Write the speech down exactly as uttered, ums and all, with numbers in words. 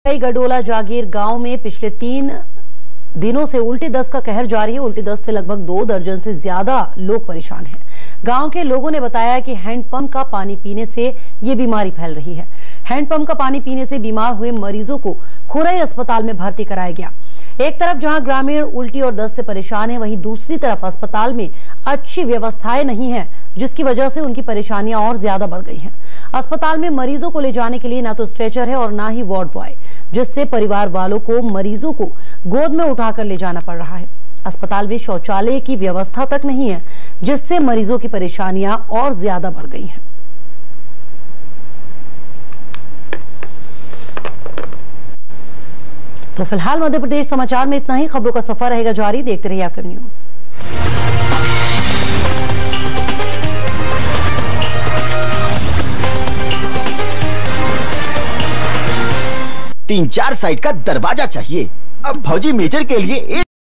गडोला जागीर गांव में पिछले तीन दिनों से उल्टी दस्त का कहर जारी है। उल्टी दस्त से लगभग दो दर्जन से ज्यादा लोग परेशान हैं। गांव के लोगों ने बताया कि हैंडपंप का पानी पीने से ये बीमारी फैल रही है। हैंडपंप का पानी पीने से बीमार हुए मरीजों को खुरई अस्पताल में भर्ती कराया गया। एक तरफ जहां ग्रामीण उल्टी और दस्त से परेशान है, वहीं दूसरी तरफ अस्पताल में अच्छी व्यवस्थाएं नहीं है, जिसकी वजह से उनकी परेशानियां और ज्यादा बढ़ गई हैं। अस्पताल में मरीजों को ले जाने के लिए ना तो स्ट्रेचर है और ना ही वार्ड बॉय, जिससे परिवार वालों को मरीजों को गोद में उठाकर ले जाना पड़ रहा है। अस्पताल में शौचालय की व्यवस्था तक नहीं है, जिससे मरीजों की परेशानियां और ज्यादा बढ़ गई हैं। तो फिलहाल मध्य प्रदेश समाचार में इतना ही। खबरों का सफर रहेगा जारी, देखते रहिए एफ एम न्यूज। तीन चार साइड का दरवाजा चाहिए। अब फौजी मेजर के लिए एक